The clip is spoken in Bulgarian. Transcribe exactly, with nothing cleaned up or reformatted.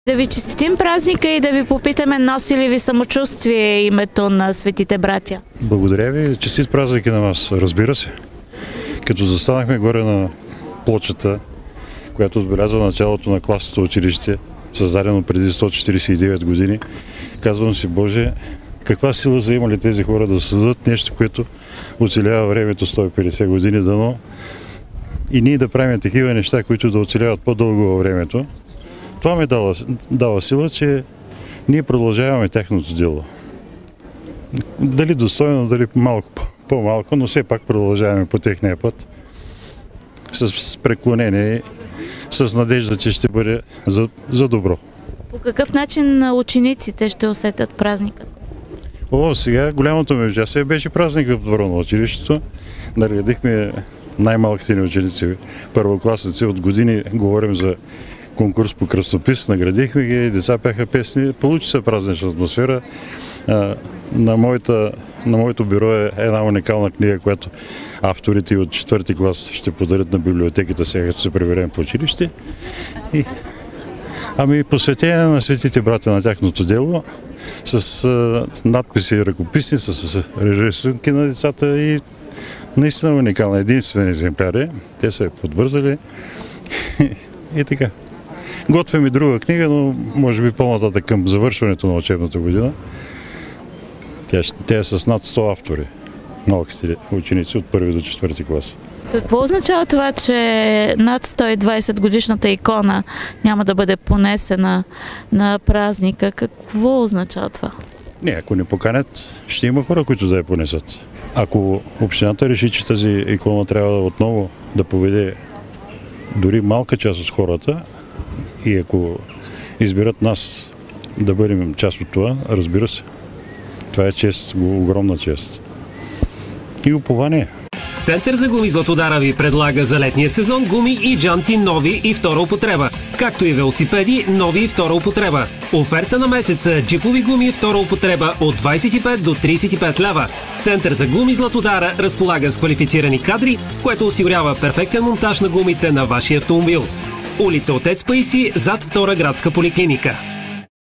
Да ви честитим празника и да ви попитаме, носи ли ви самочувствие името на светите братя? Благодаря ви. Честит празник и на вас, разбира се. Като застанахме горе на плочата, която отбелязва началото на класното училище, създадено преди сто четиридесет и девет години, казвам си, Боже, каква сила са имали тези хора да създадат нещо, което оцелява времето сто и петдесет години, дано и ние да правим такива неща, които да оцеляват по-дълго във времето. Това ми дава, дава сила, че ние продължаваме тяхното дело. Дали достойно, дали малко по-малко, но все пак продължаваме по техния път с преклонение и с надежда, че ще бъде за, за добро. По какъв начин учениците ще усетят празника? О, сега голямото ми участие беше празникът в двора на училището. Наредихме най-малките ни ученици, първокласници. От години говорим за конкурс по кръстопис, наградихме ги, деца пяха песни, получи се празнична атмосфера. На, моята, на моето бюро е една уникална книга, която авторите от четвърти клас ще подарят на библиотеката сега, като се приберем по училище. И, ами посветение на светите братя на тяхното дело, с а, надписи ръкописни, с рисунки на децата и наистина уникална, единствени екземпляри. Те са подбързали и така. Готвим и друга книга, но може би по-нататък към завършването на учебната година. Тя, тя е с над сто автори, малките ученици от първи до четвърти клас. Какво означава това, че над сто и двадесет годишната икона няма да бъде понесена на празника? Какво означава това? Не, ако не поканят, ще има хора, които да я понесат. Ако общината реши, че тази икона трябва отново да поведе дори малка част от хората, и ако изберат нас да бъдем част от това, разбира се, това е чест, огромна чест. И упование. Център за гуми Златодара ви предлага за летния сезон гуми и джанти нови и втора употреба, както и велосипеди нови и втора употреба. Оферта на месеца джипови гуми и втора употреба от двадесет и пет до тридесет и пет лева. Център за гуми Златодара разполага с квалифицирани кадри, което осигурява перфектен монтаж на гумите на вашия автомобил. Улица Отец Паисий, зад втора градска поликлиника.